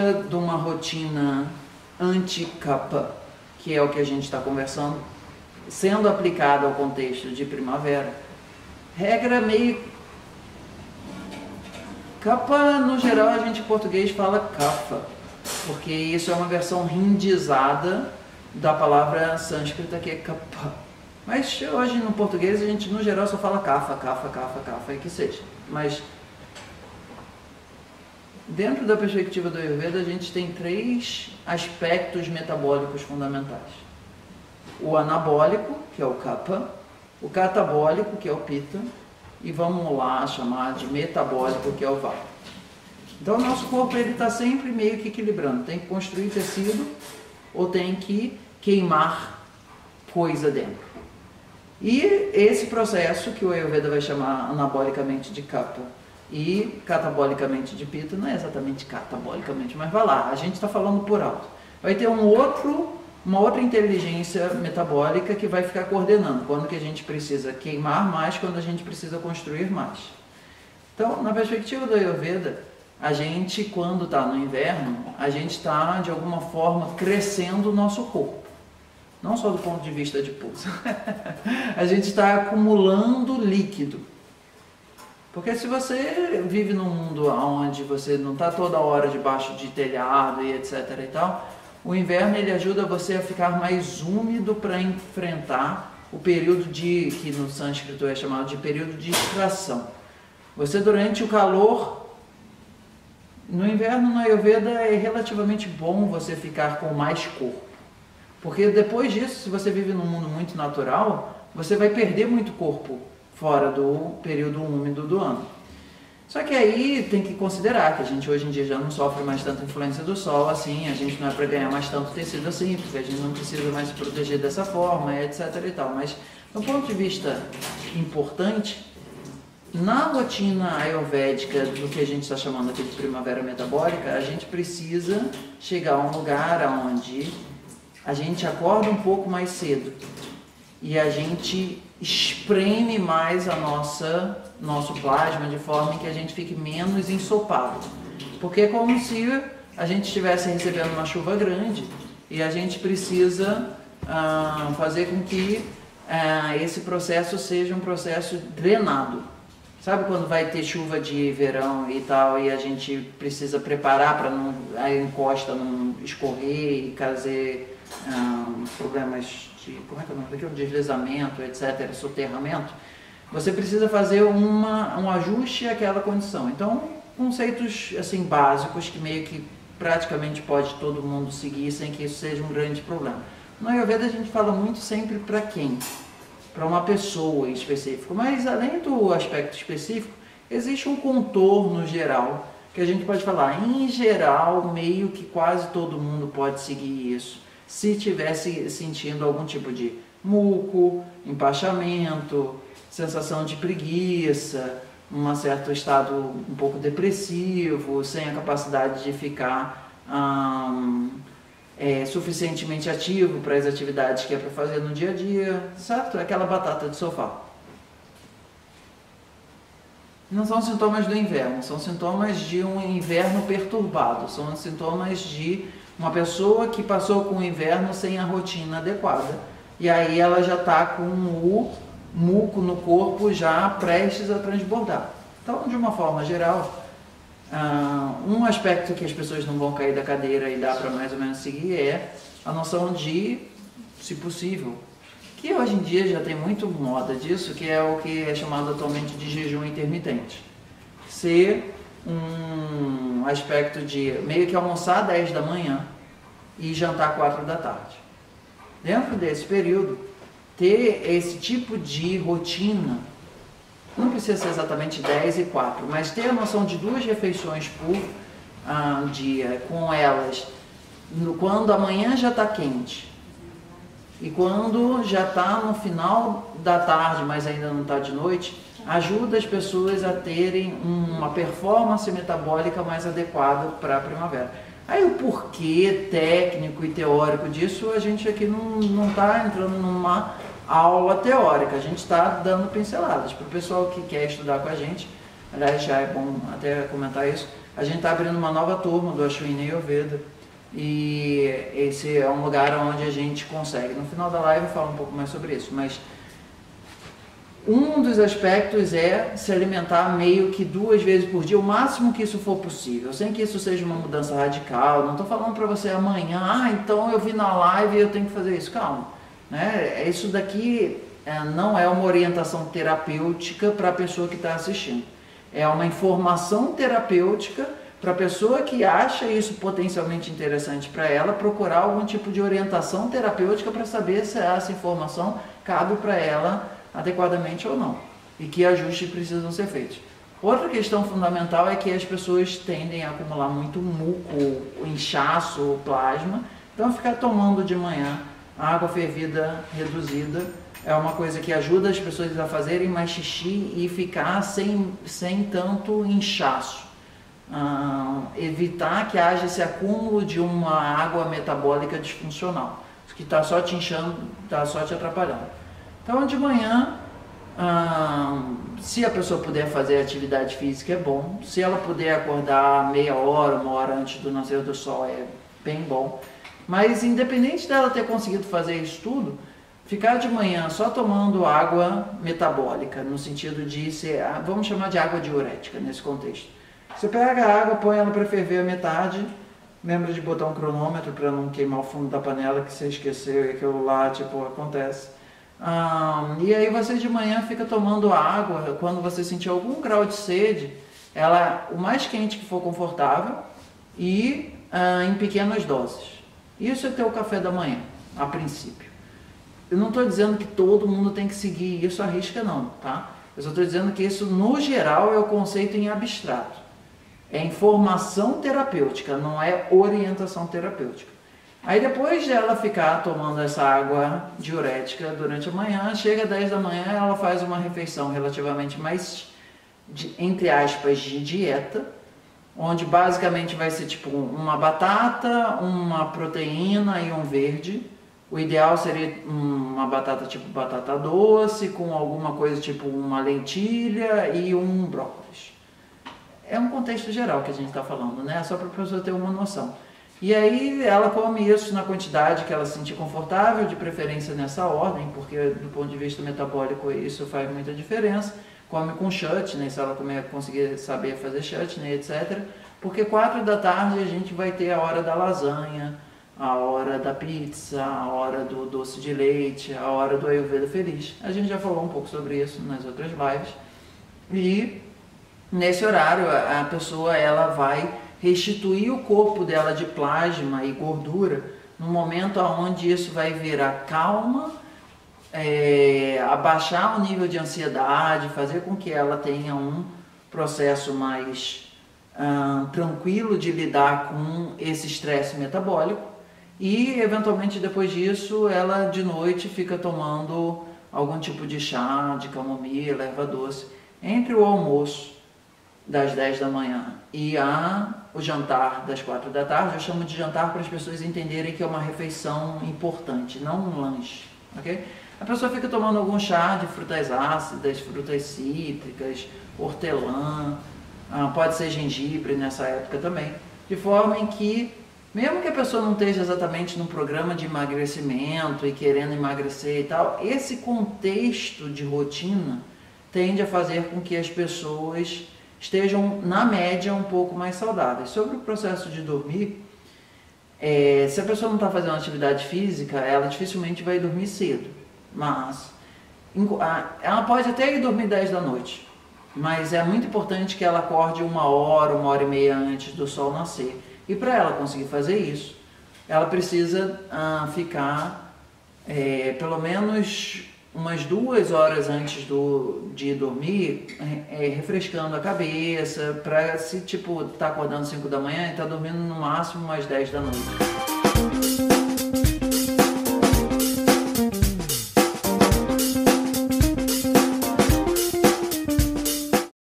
gosta de uma rotina anti-kapha, que é o que a gente está conversando, sendo aplicada ao contexto de primavera, regra meio... Kapha, no geral, a gente em português fala kapha, porque isso é uma versão hindizada da palavra sânscrita que é kapha. Mas hoje no português a gente no geral só fala kapha, e que seja. Mas dentro da perspectiva do Ayurveda a gente tem 3 aspectos metabólicos fundamentais. O anabólico, que é o kapha, o catabólico, que é o pitta, e vamos lá chamar de metabólico, que é o vata. Então o nosso corpo está sempre meio que equilibrando, tem que construir tecido ou tem que queimar coisa dentro. E esse processo que o Ayurveda vai chamar anabolicamente de kapha e catabolicamente de pitta, não é exatamente catabolicamente, mas vai lá, a gente está falando por alto. Vai ter uma outra inteligência metabólica que vai ficar coordenando quando que a gente precisa queimar mais, quando a gente precisa construir mais. Então, na perspectiva do Ayurveda, a gente, quando está no inverno, a gente está, de alguma forma, crescendo o nosso corpo. Não só do ponto de vista de pulso. A gente está acumulando líquido. Porque se você vive num mundo onde você não está toda hora debaixo de telhado e etc e tal, o inverno ele ajuda você a ficar mais úmido para enfrentar o período que no sânscrito é chamado de período de extração. Você durante o calor, no inverno no Ayurveda é relativamente bom você ficar com mais corpo. Porque depois disso, se você vive num mundo muito natural, você vai perder muito corpo fora do período úmido do ano. Só que aí tem que considerar que a gente hoje em dia já não sofre mais tanta influência do sol assim, a gente não é para ganhar mais tanto tecido assim, porque a gente não precisa mais se proteger dessa forma, etc e tal. Mas do ponto de vista importante, na rotina ayurvédica do que a gente está chamando aqui de primavera metabólica, a gente precisa chegar a um lugar onde a gente acorda um pouco mais cedo e a gente espreme mais nosso plasma de forma que a gente fique menos ensopado. Porque é como se a gente estivesse recebendo uma chuva grande e a gente precisa fazer com que esse processo seja um processo drenado. Sabe quando vai ter chuva de verão e tal e a gente precisa preparar para a encosta não escorrer e trazer problemas de, como é que é o nome daquilo? Deslizamento, etc., soterramento, você precisa fazer um ajuste àquela condição. Então, conceitos assim básicos que meio que praticamente pode todo mundo seguir sem que isso seja um grande problema. No Ayurveda a gente fala muito sempre para quem? Para uma pessoa em específico, mas além do aspecto específico, existe um contorno geral que a gente pode falar. Em geral, meio que quase todo mundo pode seguir isso, se estivesse sentindo algum tipo de muco, empachamento, sensação de preguiça, um certo estado um pouco depressivo, sem a capacidade de ficar suficientemente ativo para as atividades que é para fazer no dia a dia, certo? Aquela batata de sofá. Não são sintomas do inverno, são sintomas de um inverno perturbado, são sintomas de uma pessoa que passou com o inverno sem a rotina adequada. E aí ela já está com o muco no corpo já prestes a transbordar. Então, de uma forma geral, um aspecto que as pessoas não vão cair da cadeira e dá para mais ou menos seguir é a noção de, se possível, que hoje em dia já tem muito moda disso, que é o que é chamado atualmente de jejum intermitente. Ser um aspecto de meio que almoçar às 10 da manhã e jantar às 4 da tarde. Dentro desse período, ter esse tipo de rotina, não precisa ser exatamente 10 e 4, mas ter a noção de 2 refeições por dia, com elas, quando a manhã já está quente e quando já está no final da tarde, mas ainda não está de noite, ajuda as pessoas a terem uma performance metabólica mais adequada para a primavera. Aí o porquê técnico e teórico disso, a gente aqui não está entrando numa aula teórica, a gente está dando pinceladas. Para o pessoal que quer estudar com a gente, aliás, já é bom até comentar isso, A gente está abrindo uma nova turma do Ashwini Ayurveda e esse é um lugar onde a gente consegue. No final da live eu falo um pouco mais sobre isso, mas um dos aspectos é se alimentar meio que 2 vezes por dia, o máximo que isso for possível, sem que isso seja uma mudança radical. Não estou falando para você amanhã, então eu vi na live e eu tenho que fazer isso. Calma, né? Isso daqui não é uma orientação terapêutica para a pessoa que está assistindo. É uma informação terapêutica para a pessoa que acha isso potencialmente interessante para ela, procurar algum tipo de orientação terapêutica para saber se essa informação cabe para ela adequadamente ou não, e que ajustes precisam ser feitos. Outra questão fundamental é que as pessoas tendem a acumular muito muco, inchaço, plasma, então ficar tomando de manhã água fervida reduzida é uma coisa que ajuda as pessoas a fazerem mais xixi e ficar sem tanto inchaço. Evitar que haja esse acúmulo de uma água metabólica disfuncional, que está só te inchando, está só te atrapalhando. Então, de manhã, se a pessoa puder fazer atividade física, é bom. Se ela puder acordar meia hora, 1 hora antes do nascer do sol, é bem bom. Mas, independente dela ter conseguido fazer isso tudo, ficar de manhã só tomando água metabólica, no sentido de ser, vamos chamar de água diurética nesse contexto. Você pega a água, põe ela para ferver a metade, lembra de botar um cronômetro para não queimar o fundo da panela, que você esqueceu e aquilo lá, tipo, acontece. E aí você de manhã fica tomando água, quando você sentir algum grau de sede, ela o mais quente que for confortável e em pequenas doses. Isso é teu café da manhã, a princípio. Eu não estou dizendo que todo mundo tem que seguir isso à risca não, tá? Eu só estou dizendo que isso no geral é o conceito em abstrato. É informação terapêutica, não é orientação terapêutica. Aí depois de ela ficar tomando essa água diurética durante a manhã, chega às 10 da manhã, ela faz uma refeição relativamente mais, entre aspas, de dieta, onde basicamente vai ser tipo uma batata, uma proteína e um verde. O ideal seria uma batata tipo batata doce, com alguma coisa tipo uma lentilha e um brócolis. É um contexto geral que a gente está falando, né? Só para a pessoa ter uma noção. E aí ela come isso na quantidade que ela se sentir confortável, de preferência nessa ordem, porque do ponto de vista metabólico isso faz muita diferença. Come com chutney, se ela conseguir saber fazer chutney, etc. Porque 4 da tarde a gente vai ter a hora da lasanha, a hora da pizza, a hora do doce de leite, a hora do Ayurveda feliz. A gente já falou um pouco sobre isso nas outras lives. E nesse horário a pessoa ela vai restituir o corpo dela de plasma e gordura no momento onde isso vai virar calma, abaixar o nível de ansiedade, fazer com que ela tenha um processo mais tranquilo de lidar com esse estresse metabólico e eventualmente depois disso ela de noite fica tomando algum tipo de chá, de camomila, erva doce, entre o almoço das 10 da manhã e o jantar das 4 da tarde. Eu chamo de jantar para as pessoas entenderem que é uma refeição importante, não um lanche, ok? A pessoa fica tomando algum chá de frutas ácidas, frutas cítricas, hortelã, pode ser gengibre nessa época também, de forma em que, mesmo que a pessoa não esteja exatamente num programa de emagrecimento e querendo emagrecer e tal, esse contexto de rotina tende a fazer com que as pessoas estejam, na média, um pouco mais saudáveis. Sobre o processo de dormir, se a pessoa não está fazendo atividade física, ela dificilmente vai dormir cedo, mas ela pode até ir dormir 10 da noite, mas é muito importante que ela acorde 1 hora, 1h30 antes do sol nascer. E para ela conseguir fazer isso, ela precisa ficar pelo menos umas 2 horas antes de dormir, refrescando a cabeça, para se tipo tá acordando 5 da manhã e tá dormindo no máximo umas 10 da noite.